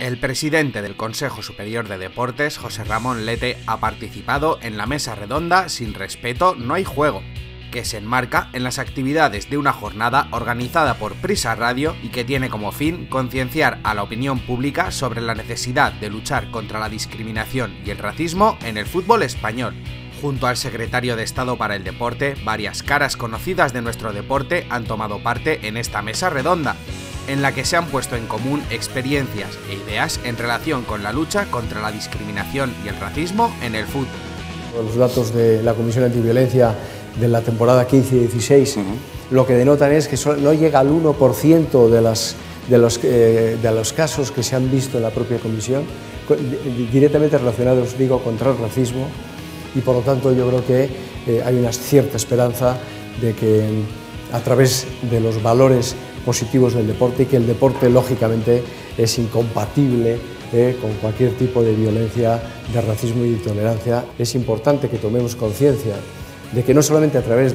El presidente del Consejo Superior de Deportes, José Ramón Lete, ha participado en la mesa redonda Sin respeto no hay juego, que se enmarca en las actividades de una jornada organizada por Prisa Radio y que tiene como fin concienciar a la opinión pública sobre la necesidad de luchar contra la discriminación y el racismo en el fútbol español. Junto al secretario de Estado para el Deporte, varias caras conocidas de nuestro deporte han tomado parte en esta mesa redonda, en la que se han puesto en común experiencias e ideas en relación con la lucha contra la discriminación y el racismo en el fútbol. Los datos de la Comisión Antiviolencia de la temporada 15-16 lo que denotan es que no llega al 1% de los casos que se han visto en la propia Comisión directamente relacionados, digo, contra el racismo, y por lo tanto yo creo que hay una cierta esperanza de que a través de los valores positivos del deporte, y que el deporte lógicamente es incompatible con cualquier tipo de violencia, de racismo y de intolerancia, es importante que tomemos conciencia de que no solamente a través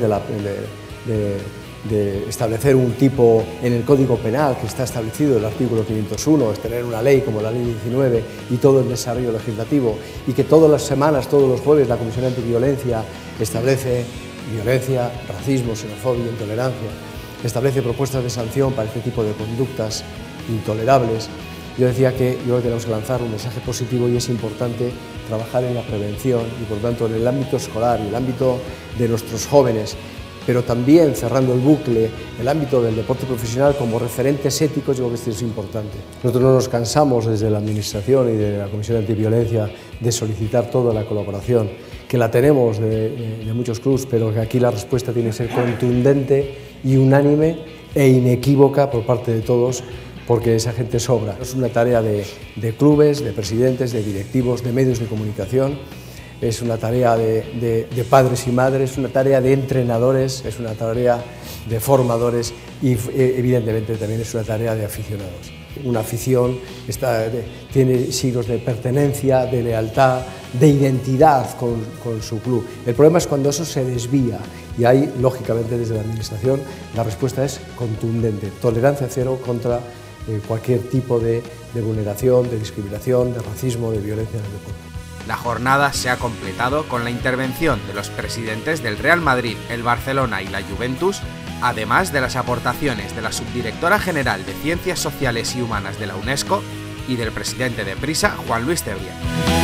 de establecer un tipo en el Código Penal que está establecido, el artículo 501, es tener una ley como la Ley 19 y todo el desarrollo legislativo, y que todas las semanas, todos los jueves, la Comisión Antiviolencia establece violencia, racismo, xenofobia, intolerancia, establece propuestas de sanción para este tipo de conductas intolerables. Yo decía que yo tenemos que lanzar un mensaje positivo, y es importante trabajar en la prevención y por tanto en el ámbito escolar y el ámbito de nuestros jóvenes, pero también cerrando el bucle, el ámbito del deporte profesional como referentes éticos. Yo creo que esto es importante. Nosotros no nos cansamos desde la Administración y de la Comisión Antiviolencia de solicitar toda la colaboración, que la tenemos de muchos clubes, pero que aquí la respuesta tiene que ser contundente y unánime e inequívoca por parte de todos, porque esa gente sobra. Es una tarea de clubes, de presidentes, de directivos, de medios de comunicación, es una tarea de padres y madres, es una tarea de entrenadores, es una tarea de formadores y evidentemente también es una tarea de aficionados. Una afición tiene signos de pertenencia, de lealtad, de identidad con su club. El problema es cuando eso se desvía, y ahí, lógicamente, desde la Administración la respuesta es contundente: tolerancia cero contra cualquier tipo de vulneración, de discriminación, de racismo, de violencia en el deporte. La jornada se ha completado con la intervención de los presidentes del Real Madrid, el Barcelona y la Juventus, además de las aportaciones de la subdirectora general de Ciencias Sociales y Humanas de la UNESCO y del presidente de Prisa, Juan Luis Tebrián.